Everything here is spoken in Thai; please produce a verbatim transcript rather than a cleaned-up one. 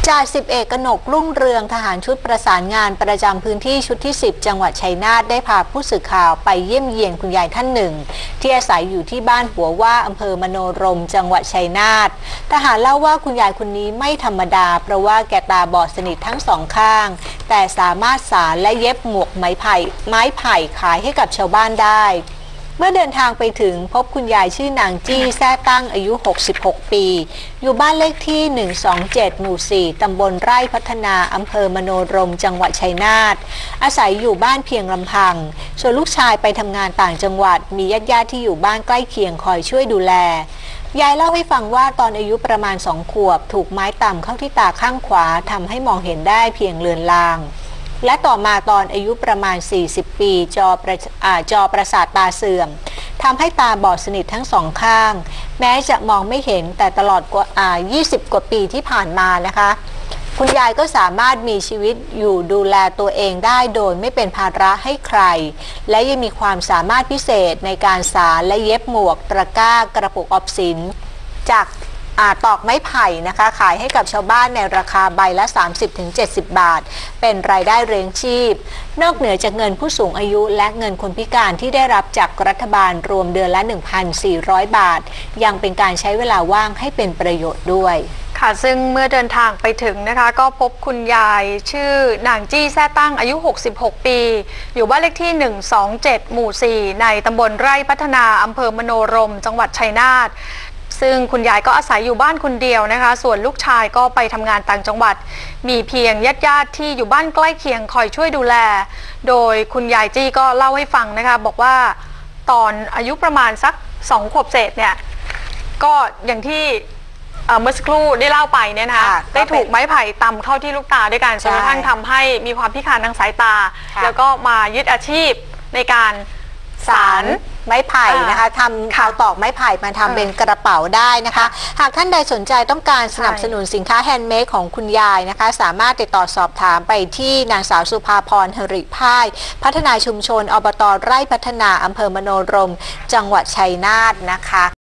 จ่าสิบเอกกนกรุ่งเรืองทหารชุดประสานงานประจำพื้นที่ชุดที่สิบจังหวัดชัยนาทได้พาผู้สื่อข่าวไปเยี่ยมเยียนคุณยายท่านหนึ่งที่อาศัยอยู่ที่บ้านหัวว่าอำเภอมโนรมจังหวัดชัยนาททหารเล่าว่าคุณยายคนนี้ไม่ธรรมดาเพราะว่าแกตาบอดสนิททั้งสองข้างแต่สามารถสานและเย็บหมวกไม้ไผ่ไม้ไผ่ขายให้กับชาวบ้านได้เมื่อเดินทางไปถึงพบคุณยายชื่อนางจี้แซ่ตั้งอายุหกสิบหกปีอยู่บ้านเลขที่หนึ่งสองเจ็ดหมู่สี่ตำบลไร่พัฒนาอำเภอมโนรมจังหวัดชัยนาทอาศัยอยู่บ้านเพียงลำพังส่วนลูกชายไปทำงานต่างจังหวัดมีญาติๆที่อยู่บ้านใกล้เคียงคอยช่วยดูแลยายเล่าให้ฟังว่าตอนอายุประมาณสองขวบถูกไม้ต่ำเข้าที่ตาข้างขวาทำให้มองเห็นได้เพียงเลือนลางและต่อมาตอนอายุประมาณสี่สิบปีจอประจอประสาทตาเสื่อมทำให้ตาบอดสนิททั้งสองข้างแม้จะมองไม่เห็นแต่ตลอดกว่ายี่สิบกว่าปีที่ผ่านมานะคะคุณยายก็สามารถมีชีวิตอยู่ดูแลตัวเองได้โดยไม่เป็นภาระให้ใครและยังมีความสามารถพิเศษในการสานและเย็บหมวกตะกร้ากระปุกออมสินจากตอกไม้ไผ่นะคะขายให้กับชาวบ้านในราคาใบละ สามสิบถึงเจ็ดสิบ บาทเป็นรายได้เลี้ยงชีพนอกเหนือจากเงินผู้สูงอายุและเงินคนพิการที่ได้รับจากรัฐบาลรวมเดือนละ หนึ่งพันสี่ร้อย บาทยังเป็นการใช้เวลาว่างให้เป็นประโยชน์ด้วยค่ะซึ่งเมื่อเดินทางไปถึงนะคะก็พบคุณยายชื่อนางจี้แซ่ตั้งอายุหกสิบหกปีอยู่บ้านเลขที่หนึ่งสองเจ็ดหมู่สี่ในตำบลไร่พัฒนาอำเภอมโนรมจังหวัดชัยนาทซึ่งคุณยายก็อาศัยอยู่บ้านคนเดียวนะคะส่วนลูกชายก็ไปทำงานต่างจังหวัดมีเพียงญาติๆที่อยู่บ้านใกล้เคียงคอยช่วยดูแลโดยคุณยายจี้ก็เล่าให้ฟังนะคะบอกว่าตอนอายุประมาณสักสองขวบเศษเนี่ยก็อย่างที่เมื่อสักครู่ได้เล่าไปเนี่ยนะคะได้ถูกไม้ไผ่ตำเข้าที่ลูกตาด้วยกันจนกระทั่งทำให้มีความพิการทางสายตาแล้วก็มายึดอาชีพในการสานไม้ไผ่นะคะทำเอาตอกไม้ไผ่มาทำเป็นกระเป๋าได้นะคะหากท่านใดสนใจต้องการสนับสนุนสินค้าแฮนด์เมดของคุณยายนะคะสามารถติดต่อสอบถามไปที่นางสาวสุภาพรหริพ่ายพัฒนาชุมชนอบต.ไร่พัฒนาอำเภอมโนรมจังหวัดชัยนาทนะคะ